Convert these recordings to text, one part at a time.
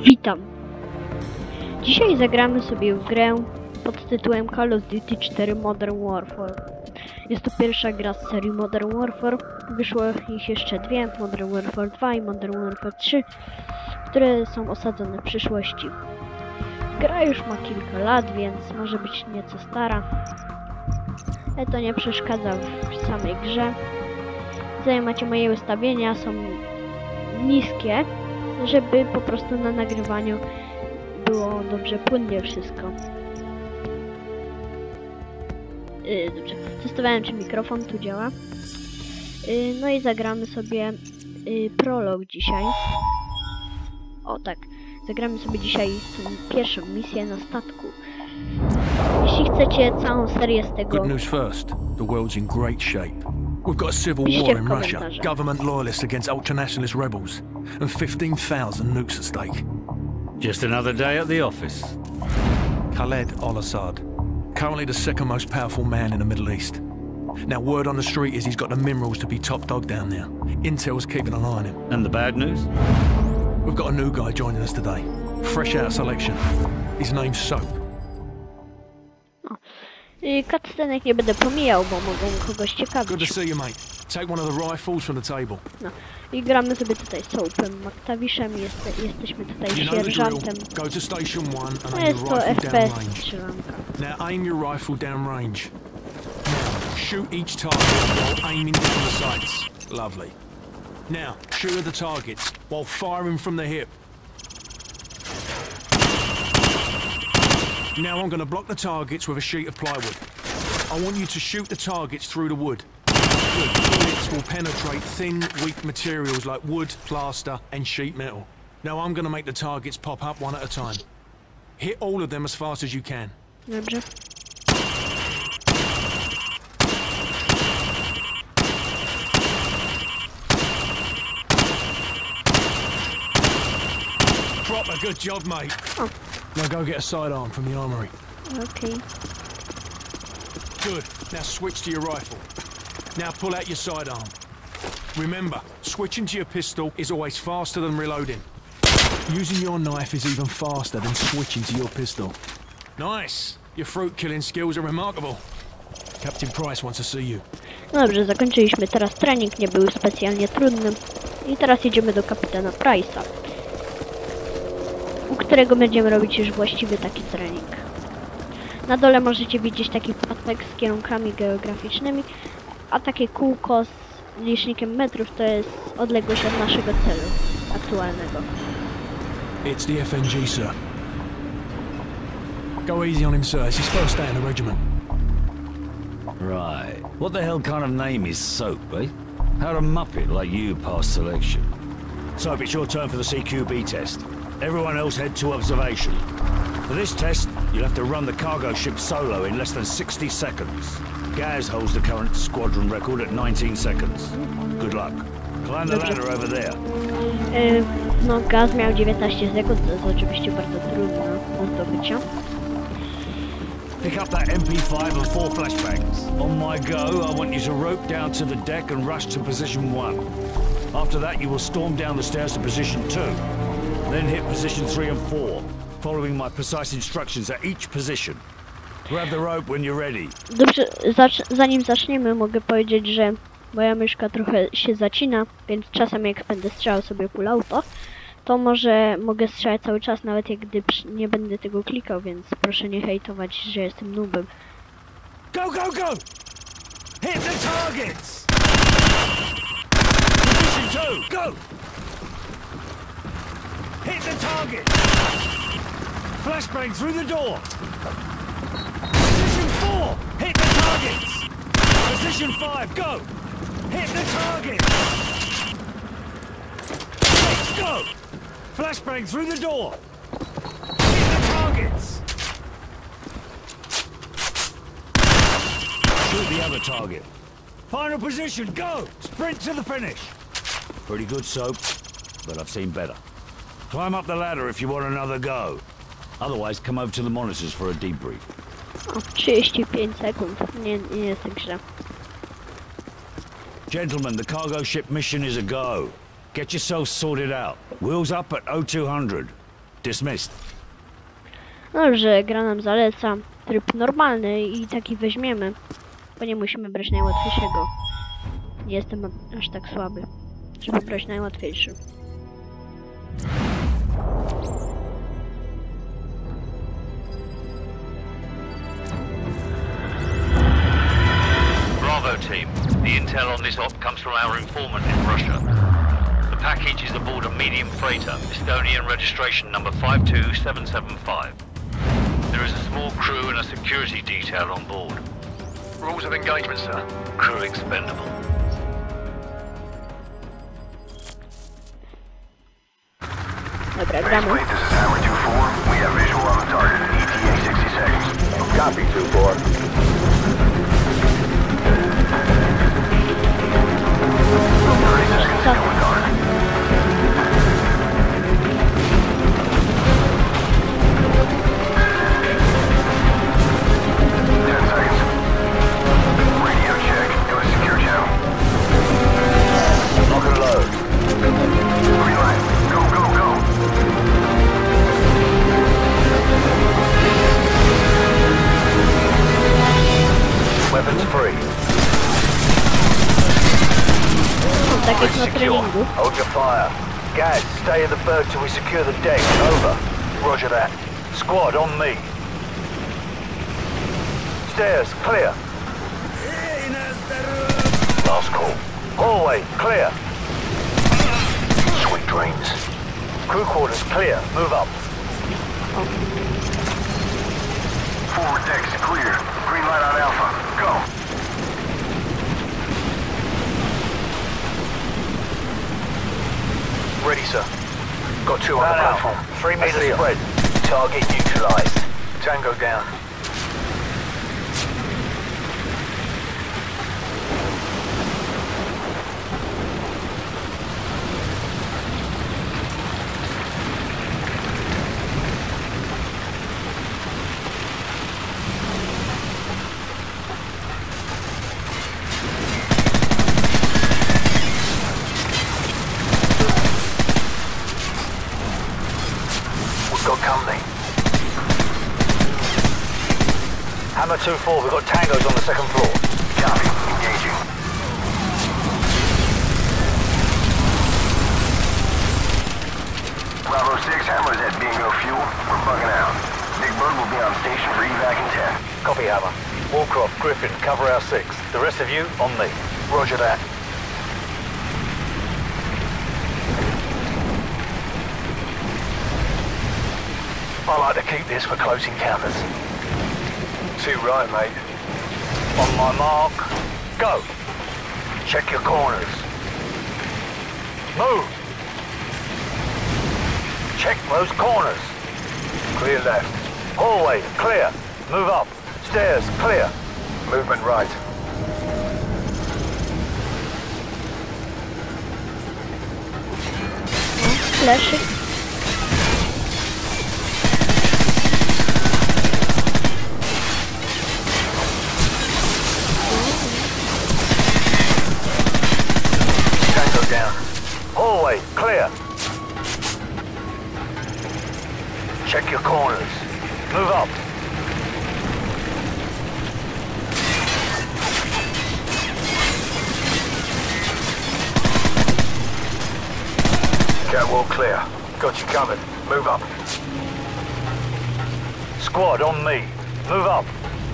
Witam. Dzisiaj zagramy sobie w grę pod tytułem Call of Duty 4 Modern Warfare. Jest to pierwsza gra z serii Modern Warfare. Wyszło ich jeszcze dwie, Modern Warfare 2 i Modern Warfare 3, które są osadzone w przyszłości. Gra już ma kilka lat, więc może być nieco stara, ale to nie przeszkadza w samej grze. Tutaj macie moje ustawienia, są niskie, żeby po prostu na nagrywaniu było dobrze płynnie wszystko. Dobrze, testowałem, czy mikrofon tu działa. No i zagramy sobie prolog dzisiaj. O tak, zagramy sobie dzisiaj tą pierwszą misję na statku. Jeśli chcecie całą serię z tego... Good news first, the world's in great shape. We've got a civil war in Russia, government loyalists against ultranationalist rebels, and 15,000 nukes at stake. Just another day at the office. Khaled al-Assad, currently the second most powerful man in the Middle East. Now word on the street is he's got the minerals to be top dog down there. Intel's keeping an eye on him. And the bad news? We've got a new guy joining us today, fresh out of selection. His name's Soap. Cutscenek nie będę pomijał, bo mogą kogoś ciekawić. Good to see you, mate. Take one of the rifles from the table. No i gramy sobie tutaj Soapem, Maktawiszem, jesteśmy tutaj sierżantem. Go to station 1 and No aim jest your to rifle down FPS range. strzelanka. Now aim your rifle down range. Now shoot each target while aiming down the sights. Lovely. Now shoot at the targets while firing from the hip. Now I'm going to block the targets with a sheet of plywood. I want you to shoot the targets through the wood. Good. Bullets will penetrate thin, weak materials like wood, plaster and sheet metal. Now I'm going to make the targets pop up one at a time. Hit all of them as fast as you can. Dobrze. Proper good job, mate. Oh. Now go get a sidearm from the armory. Okay. Good. Now switch to your rifle. Now pull out your sidearm. Remember, switching to your pistol is always faster than reloading. Using your knife is even faster than switching to your pistol. Nice. Your fruit killing skills are remarkable. Captain Price wants to see you. Dobrze, zakończyliśmy teraz trening, nie był specjalnie trudny. I teraz jedziemy do kapitana Price'a, u którego będziemy robić już właściwy taki trening. Na dole możecie widzieć taki pasek z kierunkami geograficznymi, a takie kółko z licznikiem metrów to jest odległość od naszego celu aktualnego. It's the FNG, sir. Go easy on him, sir. It's his first day in the regiment. Right. What the hell kind of name is Soap, eh? How'd a muppet like you pass selection? Soap, it's your turn for the CQB test. Everyone else head to observation. For this test, you'll have to run the cargo ship solo in less than 60 seconds. Gaz holds the current squadron record at 19 seconds. Good luck. Climb the ladder over there. No, Gaz miał 19 sekund, to jest oczywiście bardzo trudno do zdobycia. Pick up that MP5 and 4 flashbangs. On my go, I want you to rope down to the deck and rush to position 1. After that, you will storm down the stairs to position 2. Then hit position 3 and 4, following my precise instructions at each position. Grab the rope when you're ready. Dobrze, zanim zaczniemy, mogę powiedzieć, że moja myszka trochę się zacina, więc czasem jak będę strzelał sobie full auto, to mogę strzelać cały czas, nawet jak gdy nie będę tego klikał, więc proszę nie hejtować, że jestem noobem. Go, go, go! Hit the targets! Position 2, go! Hit the target! Flashbang through the door! Position 4! Hit the targets! Position 5, go! Hit the target! 6, go! Flashbang through the door! Hit the targets! Shoot the other target. Final position, go! Sprint to the finish! Pretty good, Soap, but I've seen better. Climb up the ladder if you want another go. Otherwise, come over to the monitors for a debrief. O, 35 sekund. Nie jest tak źle. Gentlemen, the cargo ship mission is a go. Get yourselves sorted out. Wheels up at 0200. Dismissed. Dobrze, gra nam zaleca tryb normalny i taki weźmiemy, bo nie musimy brać najłatwiejszego. Nie jestem aż tak słaby, żeby brać najłatwiejszy. Bravo team, the intel on this op comes from our informant in Russia. The package is aboard a medium freighter, Estonian registration number 52775. There is a small crew and a security detail on board. Rules of engagement, sir. Crew expendable. Dobra, gramy. This is Hammer 2-4. We have visual on the target. ETA 60 seconds. Copy 2-4. Weapons free. Tak jak na treningu. Hold your fire. Guys, stay in the berg till we secure the deck. Over. Roger that. Squad, on me. Stairs, clear. Last call. Hallway, clear. Sweet dreams. Crew quarters, clear. Move up. Forward deck's clear. Green light on Alpha. Go. Ready, sir. Got two on the platform. 3 meters spread. Target neutralized. Tango down. Got company. Hammer 2-4, we've got tangos on the second floor. Copy. Engaging. Bravo 6, Hammer's at Bingo Fuel. We're bugging out. Big Bird will be on station for evac in 10. Copy, Hammer. Warcroft, Griffin, cover our 6. The rest of you, on me. Roger that. I like to keep this for close encounters. Too right, mate. On my mark, go. Check your corners. Move. Check those corners. Clear left. Hallway, clear. Move up. Stairs, clear. Movement right. Flash. Tango down. Hallway, clear. Check your corners. Move up. Catwalk clear. Got you covered. Move up. Squad, on me. Move up.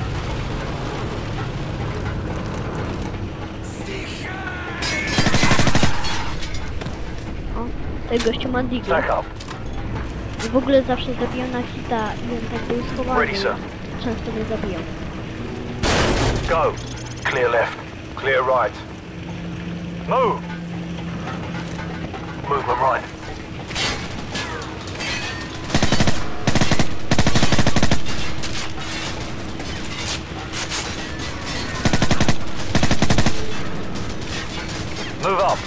O, ten gościu ma digla. Stack up. W ogóle zawsze zabijał na hita i on tak był schowany. Ready, sir. Często mnie zabijał. Go. Clear left. Clear right. Move. Movement right. Move up.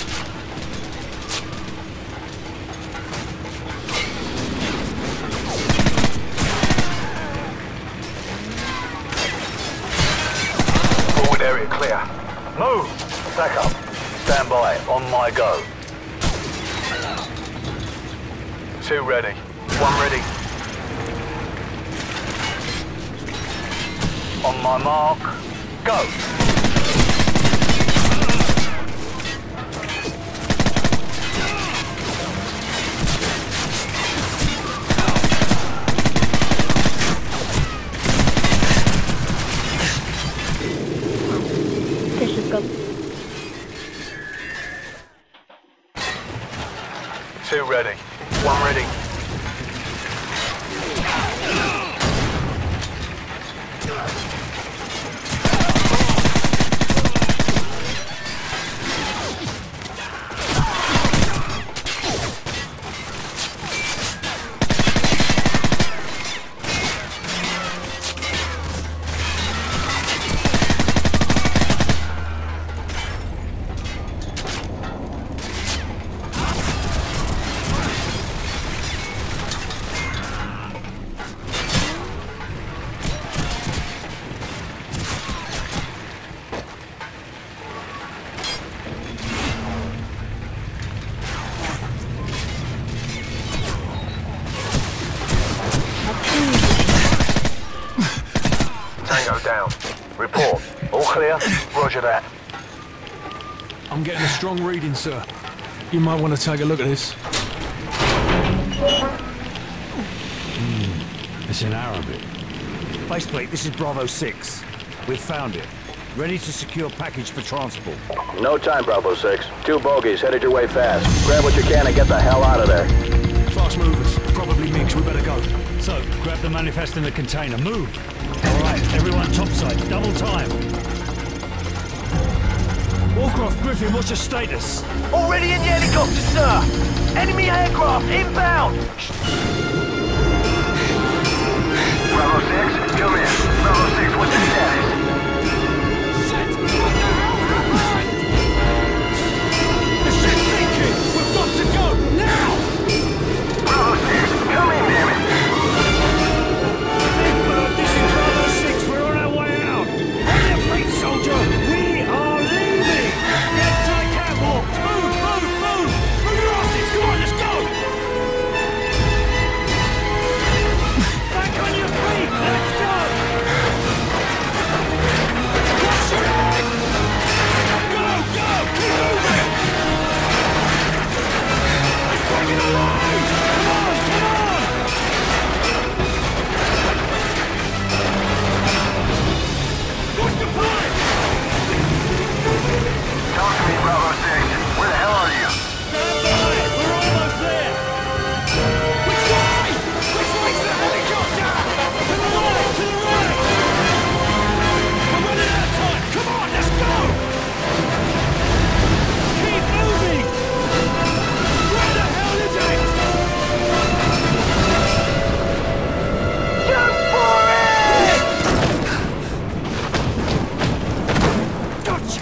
Forward area clear. Move. Stack up. Stand by. On my go. 2 ready. One ready. On my mark, go. Też jest go. Two ready. One ready. Tango down. Report. All clear? Roger that. I'm getting a strong reading, sir. You might want to take a look at this. It's in Arabic. Faceplate, this is Bravo 6. We've found it. Ready to secure package for transport. No time, Bravo 6. 2 bogeys headed your way fast. Grab what you can and get the hell out of there. Fast movers. Probably Mix. We better go. So, grab the manifest in the container. Move! Alright, everyone topside. Double time. Warcraft Griffin, what's your status? Already in the helicopter, sir! Enemy aircraft inbound! Bravo 6, come in. Bravo 6, what's your status? The ship's sinking! We've got to go! Now! Bravo 6, come in, damn it! Big Bird, this is Bravo 6. We're on our way out. On your feet, soldier! We are leaving! Get to the catwalk! Move, move, move! Move your asses! Come on, let's go! Back on your feet! Let's go! Watch your head! Go, go! Keep moving! Let's bring it alive! Come on, come on! What's the plan? Talk to me, Bravo 6. Where the hell are you? Stand by! We're almost there! Which way? Which way's the helicopter? To the right! To the right! We're running out of time! Come on, let's go! Keep moving! Where the hell is it? Jump for it! Gotcha!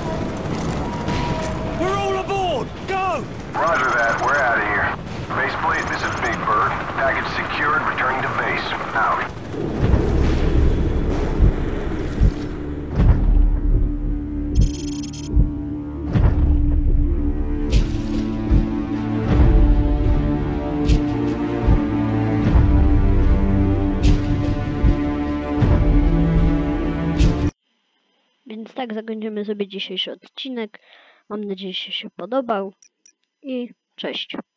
We're all aboard! Go! Roger that, we're out of here. Faceplate, this is Big Bird. Package secured, returning to base. Out. Więc tak zakończymy sobie dzisiejszy odcinek. Mam nadzieję, że się podobał i cześć.